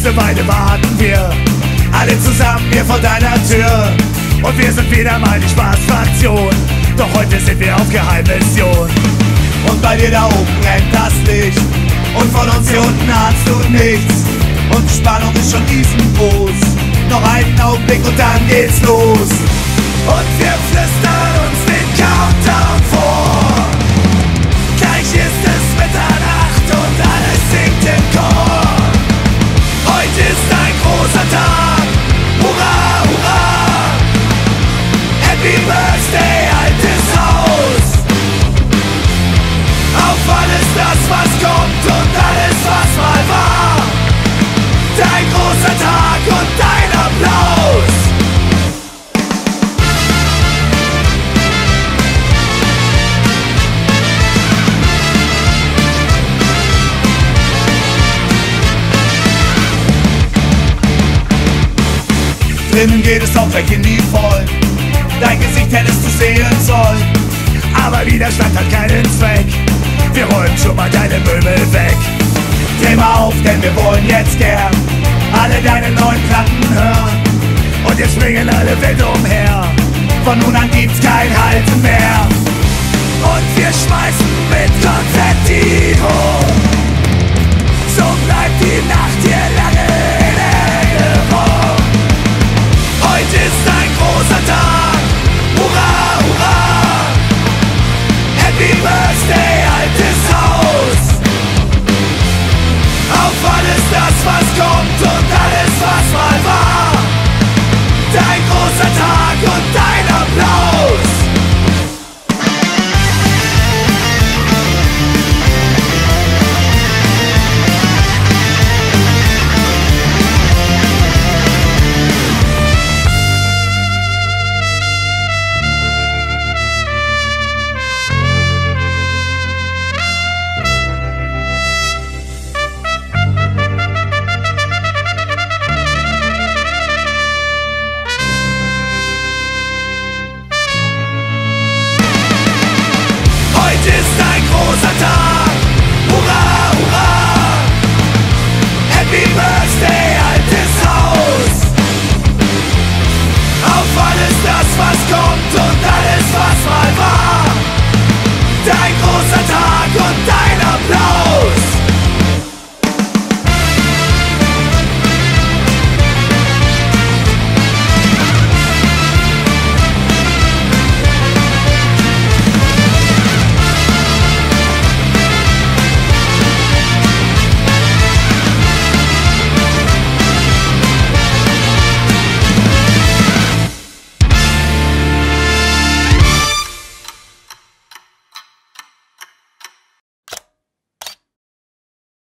ganze Weile warten wir alle zusammen hier vor deiner Tür. Und wir sind wieder mal die Spaßfraktion, doch heute sind wir auf Geheimmission. Und bei dir da oben brennt das Licht, und von uns hier unten ahnst du nichts. Und die Spannung ist schon riesengroß, noch einen Augenblick und dann geht's los. Und wir flüstern uns den Countdown vor. Gleich ist es Mitternacht und alles singt im Chor. Heute ist ein großer Tag, hurra, hurra. Happy Birthday, altes Haus. Auf alles das, was kommt und alles, was mal war. Dein großer Tag und dein Applaus. Drinnen geht es auch weg in die Vollen. Dein Gesicht hättest du sehen sollen, aber Widerstand hat keinen Zweck. Wir räumen schon mal deine Möbel weg. Dreh mal auf, denn wir wollen jetzt gern alle deine neuen Platten hören. Und jetzt springen alle wild umher, von nun an gibt's kein Halten mehr. Und wir schmeißen mit Konfetti hoch, so bleibt die Nacht hier lang.